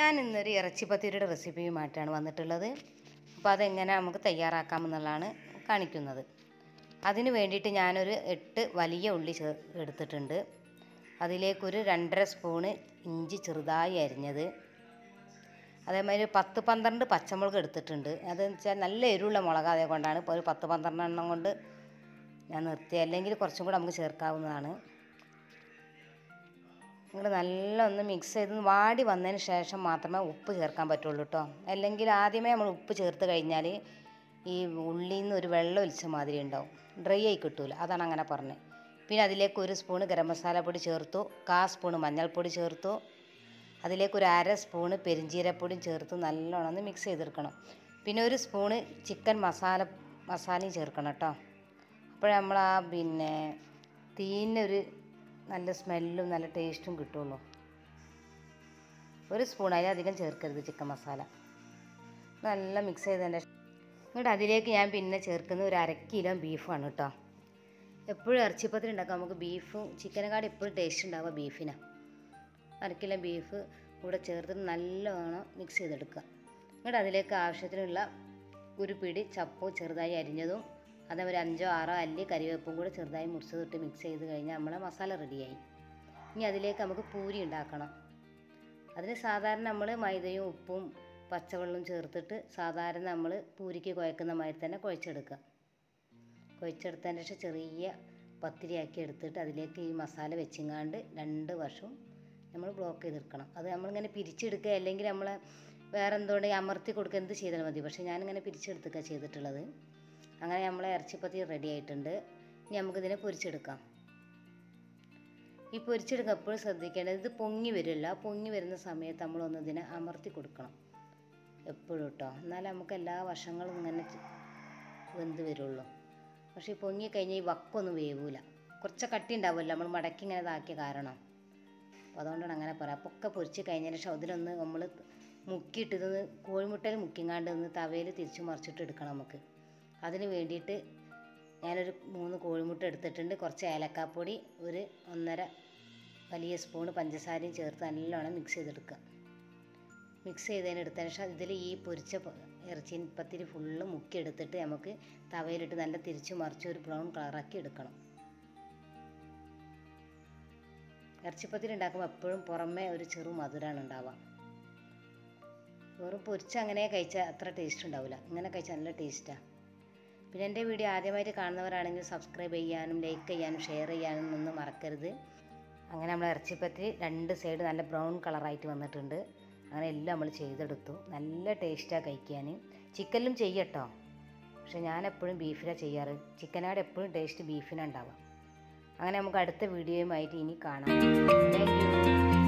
ഞാൻ ഇന്നൊരു ഇറച്ചിപ്പത്തിരിയുടെ റെസിപ്പിയുമായിട്ടാണ് വന്നിട്ടുള്ളത്. അപ്പോൾ അതെങ്ങനെ നമുക്ക് തയ്യാറാക്കാമെന്നുള്ളതാണ് കാണിക്കുന്നത്. അതിന് വേണ്ടിയിട്ട് ഞാനൊരു 8 വലിയ ഉള്ളി എടുത്തിട്ടുണ്ട്. അതിലേക്കൊരു 2.5 സ്പൂണ് ഇഞ്ചി ചെറുതായി അരിഞ്ഞത്, അതേമാതിരി 10-12 പച്ചമുളക് എടുത്തിട്ടുണ്ട്. അതെന്ന് വെച്ചാൽ നല്ല എരിവുള്ള മുളക്, അതേകൊണ്ടാണ് ഇപ്പോൾ ഒരു 10-12 എണ്ണം കൊണ്ട് ഞാൻ നിർത്തി, അല്ലെങ്കിൽ കുറച്ചും കൂടെ നമുക്ക് ചേർക്കാവുന്നതാണ്. നിങ്ങൾ നല്ല ഒന്ന് മിക്സ് ചെയ്ത് വാടി വന്നതിന് ശേഷം മാത്രമേ ഉപ്പ് ചേർക്കാൻ പറ്റുള്ളൂ കേട്ടോ. അല്ലെങ്കിൽ ആദ്യമേ നമ്മൾ ഉപ്പ് ചേർത്ത് കഴിഞ്ഞാൽ ഈ ഉള്ളിയിൽ നിന്ന് ഒരു വെള്ളം ഒലിച്ച മാതിരി ഉണ്ടാവും, ഡ്രൈ ആയി കിട്ടൂല. അതാണ് അങ്ങനെ പറഞ്ഞത്. പിന്നെ അതിലേക്ക് 1 സ്പൂണ് ഗരം മസാല പൊടി ചേർത്തു, 1/4 സ്പൂണ് മഞ്ഞൾപ്പൊടി ചേർത്തു, അതിലേക്ക് ഒരു 1/2 സ്പൂണ് പെരിഞ്ചീരപ്പൊടിയും ചേർത്ത് നല്ലോണം ഒന്ന് മിക്സ് ചെയ്തെടുക്കണം. പിന്നെ 1 സ്പൂണ് ചിക്കൻ മസാലയും ചേർക്കണം കേട്ടോ. അപ്പോൾ നമ്മൾ തീനൊരു നല്ല സ്മെല്ലും നല്ല ടേസ്റ്റും കിട്ടുള്ളൂ. 1 സ്പൂൺ, അതിലധികം ചേർക്കരുത് ചിക്കൻ മസാല. നല്ല മിക്സ് ചെയ്തതിൻ്റെ എന്നിട്ട് അതിലേക്ക് ഞാൻ പിന്നെ ചേർക്കുന്നത് ഒരു 1/2 കിലോ ബീഫാണ് കേട്ടോ. എപ്പോഴും ഇറച്ചിപ്പത്തിരി ഉണ്ടാക്കാം നമുക്ക് ബീഫും ചിക്കനെക്കാട് എപ്പോഴും ടേസ്റ്റ് ഉണ്ടാവുക ബീഫിനാണ്. 1/2 കിലോ ബീഫ് കൂടെ ചേർത്തിട്ട് നല്ലോണം മിക്സ് ചെയ്തെടുക്കുക. എന്നിട്ട് അതിലേക്ക് ആവശ്യത്തിനുള്ള ഒരു പിടി ചപ്പും ചെറുതായി അരിഞ്ഞതും, അതേപോലെ 5-6 അല്ലി കരിവേപ്പും കൂടെ ചെറുതായി മുറിച്ചതിട്ട് മിക്സ് ചെയ്ത് കഴിഞ്ഞാൽ നമ്മളെ മസാല റെഡിയായി. ഇനി അതിലേക്ക് നമുക്ക് പൂരി ഉണ്ടാക്കണം. അതിന് സാധാരണ നമ്മൾ മൈദയും ഉപ്പും പച്ചവെള്ളവും ചേർത്തിട്ട് സാധാരണ നമ്മൾ പൂരിക്ക് കുഴക്കുന്ന മാതിരി തന്നെ കുഴച്ചെടുക്കുക. കുഴച്ചെടുത്തതിന് ശേഷം ചെറിയ പത്തിരിയാക്കി എടുത്തിട്ട് അതിലേക്ക് ഈ മസാല വെച്ചിങ്ങാണ്ട് 2 വശവും നമ്മൾ ബ്ലോക്ക് ചെയ്തെടുക്കണം. അത് നമ്മളിങ്ങനെ പിരിച്ചെടുക്കുക, അല്ലെങ്കിൽ നമ്മൾ വേറെ എന്തുകൊണ്ടെങ്കിൽ അമർത്തി കൊടുക്കുക, എന്ത് ചെയ്താൽ മതി. പക്ഷേ ഞാനിങ്ങനെ പിരിച്ചെടുക്കുക ചെയ്തിട്ടുള്ളത്. അങ്ങനെ നമ്മളെ ഇറച്ചിപ്പത്തിരി റെഡി ആയിട്ടുണ്ട്. ഇനി നമുക്കിതിനെ പൊരിച്ചെടുക്കാം. ഈ പൊരിച്ചെടുക്കുക എപ്പോഴും ശ്രദ്ധിക്കേണ്ടത്, ഇത് പൊങ്ങി വരില്ല. പൊങ്ങി വരുന്ന സമയത്ത് നമ്മളൊന്ന് ഇതിനെ അമർത്തി കൊടുക്കണം എപ്പോഴും കേട്ടോ. എന്നാലേ നമുക്ക് എല്ലാ വശങ്ങളും ഇങ്ങനെ വെന്ത് വരുള്ളൂ. പക്ഷേ ഈ പൊങ്ങി കഴിഞ്ഞാൽ ഈ വക്കൊന്നും വേവൂല, കുറച്ച് കട്ടി ഉണ്ടാവുമല്ലോ നമ്മൾ മടക്കി ഇങ്ങനെ ഇതാക്കിയ കാരണം. അപ്പോൾ അതുകൊണ്ടാണ് അങ്ങനെ പറയാം. അപ്പോൾ ഒക്കെ പൊരിച്ച് കഴിഞ്ഞതിന് ശേഷം അതിലൊന്ന് നമ്മൾ മുക്കിയിട്ട് ഇതൊന്ന് കോഴിമുട്ടയിൽ മുക്കിങ്ങാണ്ട് ഒന്ന് തവയിൽ തിരിച്ച് മറിച്ചിട്ട് എടുക്കണം നമുക്ക്. അതിന് വേണ്ടിയിട്ട് ഞാനൊരു 3 കോഴിമുട്ട എടുത്തിട്ടുണ്ട്. കുറച്ച് ഏലക്കാപ്പൊടി, ഒരു 1.5 വലിയ സ്പൂണ് പഞ്ചസാരയും ചേർത്ത് നല്ലോണം മിക്സ് ചെയ്തെടുക്കുക. മിക്സ് ചെയ്തതിന് എടുത്തതിന് ശേഷം ഇതിൽ ഈ പൊരിച്ച ഇറച്ചിപ്പത്തിരി ഫുള്ള് മുക്കിയെടുത്തിട്ട് നമുക്ക് തവയിലിട്ട് നല്ല തിരിച്ച് മറിച്ച് ഒരു ബ്രൗൺ കളറാക്കി എടുക്കണം. ഇറച്ചിപ്പത്തിരി ഉണ്ടാക്കുമ്പോൾ എപ്പോഴും പുറമേ ഒരു ചെറു മധുരമാണ് ഉണ്ടാവുക. വെറും പൊരിച്ച് അങ്ങനെ കഴിച്ചാൽ അത്ര ടേസ്റ്റ് ഉണ്ടാവില്ല, ഇങ്ങനെ കഴിച്ചാൽ നല്ല ടേസ്റ്റാണ്. പിന്നെ എൻ്റെ വീഡിയോ ആദ്യമായിട്ട് കാണുന്നവരാണെങ്കിൽ സബ്സ്ക്രൈബ് ചെയ്യാനും ലൈക്ക് ചെയ്യാനും ഷെയർ ചെയ്യാനും ഒന്നും മറക്കരുത്. അങ്ങനെ നമ്മൾ ഇറച്ചിപ്പത്തിരി 2 സൈഡ് നല്ല ബ്രൗൺ കളറായിട്ട് വന്നിട്ടുണ്ട്. അങ്ങനെ എല്ലാം നമ്മൾ ചെയ്തെടുത്തു. നല്ല ടേസ്റ്റാണ് കഴിക്കാൻ. ചിക്കനിലും ചെയ്യട്ടോ, പക്ഷെ ഞാൻ എപ്പോഴും ബീഫിലാണ് ചെയ്യാറ്. ചിക്കനോട് എപ്പോഴും ടേസ്റ്റ് ബീഫിനാണ് ഉണ്ടാവുക. അങ്ങനെ നമുക്ക് അടുത്ത വീഡിയോയുമായിട്ട് ഇനി കാണാം. Thank U.